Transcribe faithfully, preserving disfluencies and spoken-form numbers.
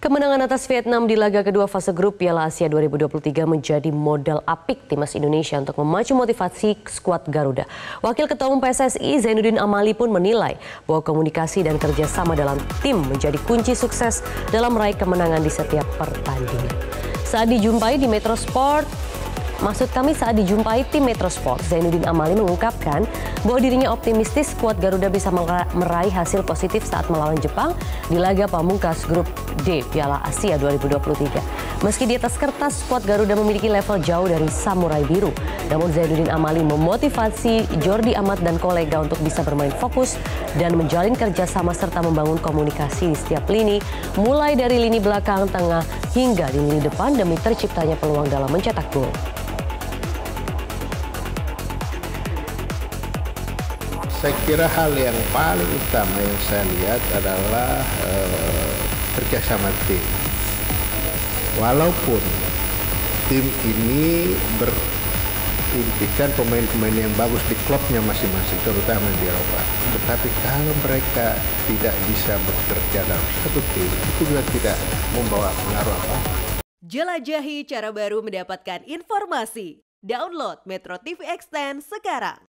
Kemenangan atas Vietnam di laga kedua fase grup Piala Asia dua ribu dua puluh tiga menjadi modal apik timnas Indonesia untuk memacu motivasi skuad Garuda. Wakil Ketua Umum P S S I Zainuddin Amali pun menilai bahwa komunikasi dan kerjasama dalam tim menjadi kunci sukses dalam meraih kemenangan di setiap pertandingan. Saat dijumpai di Metro Sport, Maksud kami saat dijumpai tim Metro Sport, Zainuddin Amali mengungkapkan bahwa dirinya optimistis skuad Garuda bisa meraih hasil positif saat melawan Jepang di laga pamungkas grup D Piala Asia dua ribu dua puluh tiga. Meski di atas kertas skuad Garuda memiliki level jauh dari Samurai Biru, namun Zainuddin Amali memotivasi Jordi Amat dan kolega untuk bisa bermain fokus dan menjalin kerjasama serta membangun komunikasi di setiap lini, mulai dari lini belakang, tengah, hingga di lini depan demi terciptanya peluang dalam mencetak gol. Saya kira hal yang paling utama yang saya lihat adalah eh, kerjasama tim. Walaupun tim ini berimpikan pemain-pemain yang bagus di klubnya masing-masing, terutama di Eropa. Tetapi kalau mereka tidak bisa bekerja dalam satu tim, itu juga tidak membawa pengaruh apa. Jelajahi cara baru mendapatkan informasi. Download Metro T V Extend sekarang.